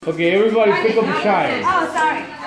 Okay, everybody pick up a child. Oh, sorry.